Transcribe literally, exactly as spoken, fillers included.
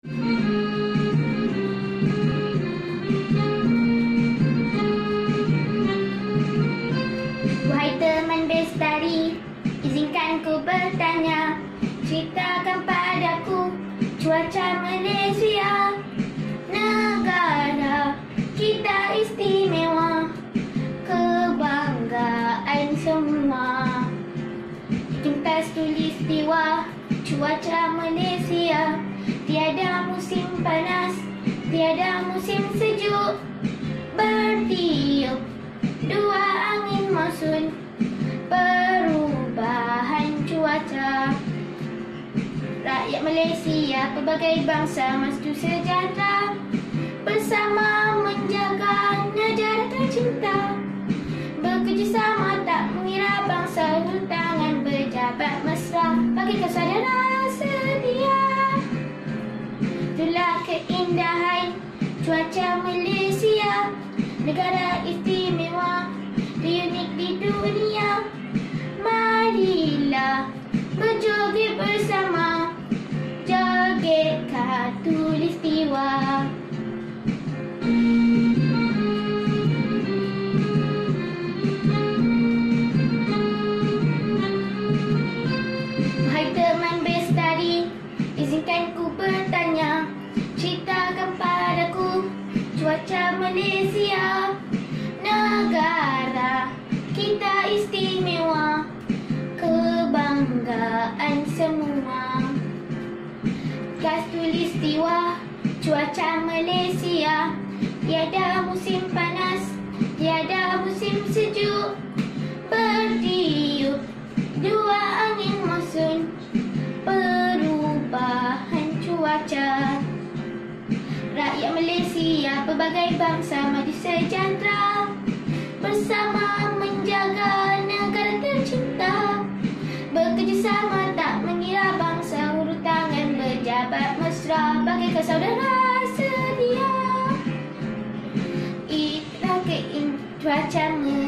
Wahai teman bestari, izinkan ku bertanya, ceritakan padaku cuaca Malaysia. Negara kita istimewa, kebanggaan semua. Iklim khatulistiwa cuaca Malaysia, tiada musim panas, tiada musim sejuk. Bertiup dua angin monsun, perubahan cuaca. Rakyat Malaysia, pelbagai bangsa maju sejahtera, bersama menjaga negara tercinta. Bekerjasama tak mengira bangsa, tangan berjabat mesra, bagikan saudara sedia. Itulah keindahan cuaca Malaysia, negara istimewa, unik di dunia. Marilah berjoget bersama, joget khatulistiwa. Wahai teman bestari, izinkan ku bertanya, ceritakan padaku cuaca Malaysia. Negara kita istimewa, kebanggaan semua. Khatulistiwa cuaca Malaysia, tiada musim panas, tiada musim sejuk. Bertiup dua angin monsun, perubahan cuaca. Rakyat Malaysia, pelbagai bangsa maju sejahtera, bersama menjaga negara tercinta. Bekerjasama tak mengira bangsa, huruf tangan berjabat mesra, bagikan saudara sedia. Itulah keindahan cuaca